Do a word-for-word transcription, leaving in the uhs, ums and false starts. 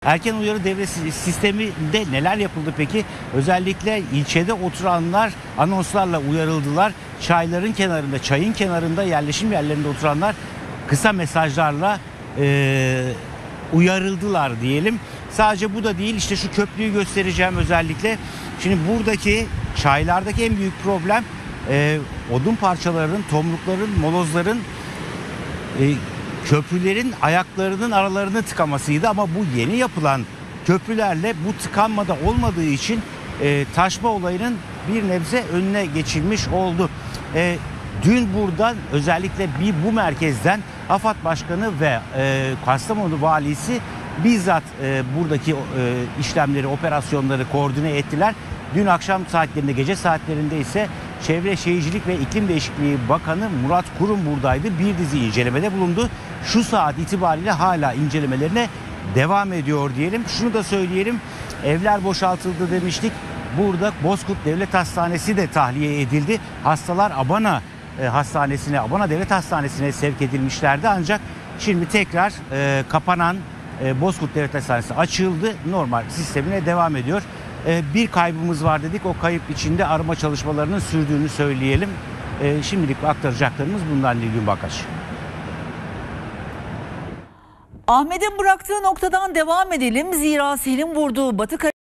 Erken uyarı devre sisteminde neler yapıldı peki? Özellikle ilçede oturanlar anonslarla uyarıldılar. Çayların kenarında, çayın kenarında yerleşim yerlerinde oturanlar kısa mesajlarla e, uyarıldılar diyelim. Sadece bu da değil, işte şu köprüyü göstereceğim özellikle. Şimdi buradaki çaylardaki en büyük problem e, odun parçalarının, tomrukların, molozların e, köprülerin ayaklarının aralarını tıkamasıydı, ama bu yeni yapılan köprülerle bu tıkanmada olmadığı için e, taşma olayının bir nebze önüne geçilmiş oldu. E, dün buradan, özellikle bir bu merkezden AFAD Başkanı ve e, Kastamonu Valisi bizzat e, buradaki e, işlemleri, operasyonları koordine ettiler. Dün akşam saatlerinde, gece saatlerinde ise Çevre Şehircilik ve İklim Değişikliği Bakanı Murat Kurum buradaydı. Bir dizi incelemede bulundu. Şu saat itibariyle hala incelemelerine devam ediyor diyelim. Şunu da söyleyelim. Evler boşaltıldı demiştik. Burada Bozkurt Devlet Hastanesi de tahliye edildi. Hastalar Abana e, Hastanesi'ne, Abana Devlet Hastanesi'ne sevk edilmişlerdi. Ancak şimdi tekrar e, kapanan e, Bozkurt Devlet Hastanesi açıldı. Normal sistemine devam ediyor. Bir kaybımız var dedik. O kayıp içinde arama çalışmalarının sürdüğünü söyleyelim. Şimdilik aktaracaklarımız bundan Nilgün Bakaş. Ahmet'in bıraktığı noktadan devam edelim. Zira selin vurduğu Batı